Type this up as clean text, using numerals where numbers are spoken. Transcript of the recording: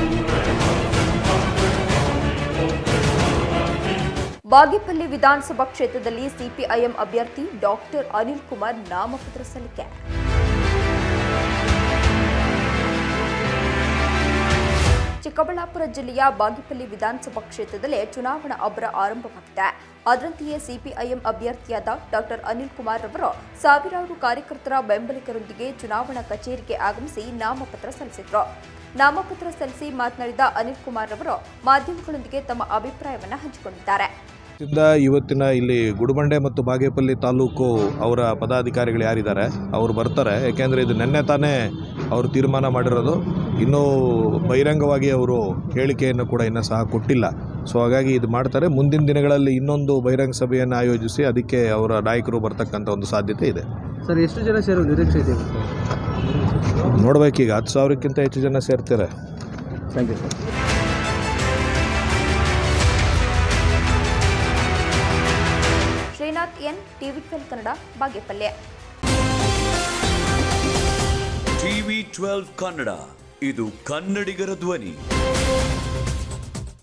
ಬಾಗೇಪಲ್ಲಿ ವಿಧಾನಸಭಾ ಕ್ಷೇತ್ರದಲ್ಲಿ ಸಿಪಿಐಎಂ ಅಭ್ಯರ್ಥಿ ಡಾಕ್ಟರ್ ಅನಿಲ್ ಕುಮಾರ್ ನಾಮಪತ್ರ ಸಲ್ಲಿಕೆ. ಚಿಕ್ಕಬಳ್ಳಾಪುರ ಜಿಲ್ಲೆಯ ಬಾಗೇಪಲ್ಲಿ ವಿಧಾನಸಭಾ ಕ್ಷೇತ್ರದಲ್ಲಿ ಚುನಾವಣಾ ಅಬ್ಬರ ಆರಂಭವಾಗಿದೆ. ಅದರಂತೆಯೇ ಸಿಪಿಐಎಂ ಅಭ್ಯರ್ಥಿಯಾದ ಡಾಕ್ಟರ್ ಅನಿಲ್ ಕುಮಾರ್ ಅವರು ಸಾವಿರಾರು ಕಾರ್ಯಕರ್ತರ ಬೆಂಬಲಿಗರೊಂದಿಗೆ ಚುನಾವಣಾ ಕಚೇರಿಗೆ ಆಗಮಿಸಿ ನಾಮಪತ್ರ ಸಲ್ಲಿಸಿದರು. ನಾಮಪತ್ರ ಸಲ್ಲಿಸಿ ಮಾತನಾಡಿದ ಅನಿಲ್ ಕುಮಾರ್ ಅವರು ಮಾಧ್ಯಮಗಳೊಂದಿಗೆ ತಮ್ಮ ಅಭಿಪ್ರಾಯವನ್ನು ಹಂಚಿಕೊಂಡಿದ್ದಾರೆ. ಇವತ್ತಿನ ಇಲ್ಲಿ ಗುಡಿಬಂಡೆ ಮತ್ತು ಬಾಗೇಪಲ್ಲಿ ತಾಲೂಕು ಅವರ ಪದಾಧಿಕಾರಿಗಳು ಯಾರಿದ್ದಾರೆ ಅವರು ಬರ್ತಾರೆ. ಯಾಕೆಂದರೆ ಇದು ನೆನ್ನೆ ತಾನೇ ಅವರು ತೀರ್ಮಾನ ಮಾಡಿರೋದು. ಇನ್ನೂ ಬಹಿರಂಗವಾಗಿ ಅವರು ಹೇಳಿಕೆಯನ್ನು ಕೂಡ ಇನ್ನೂ ಸಹ ಕೊಟ್ಟಿಲ್ಲ. ಸೊ ಹಾಗಾಗಿ ಇದು ಮಾಡ್ತಾರೆ. ಮುಂದಿನ ದಿನಗಳಲ್ಲಿ ಇನ್ನೊಂದು ಬಹಿರಂಗ ಸಭೆಯನ್ನು ಆಯೋಜಿಸಿ ಅದಕ್ಕೆ ಅವರ ನಾಯಕರು ಬರ್ತಕ್ಕಂಥ ಒಂದು ಸಾಧ್ಯತೆ ಇದೆ. ಸರ್, ಎಷ್ಟು ಜನ ಸೇರೋ ನಿರೀಕ್ಷೆ ಇದೆ? ನೋಡಬೇಕೀಗ 10,000ಕ್ಕಿಂತ ಹೆಚ್ಚು ಜನ ಸೇರ್ತಾರೆ. Thank you sir. Srinath N, TV12 Kannada, Bagepalli. TV12 Kannada, ಇದು ಕನ್ನಡಿಗರ ಧ್ವನಿ.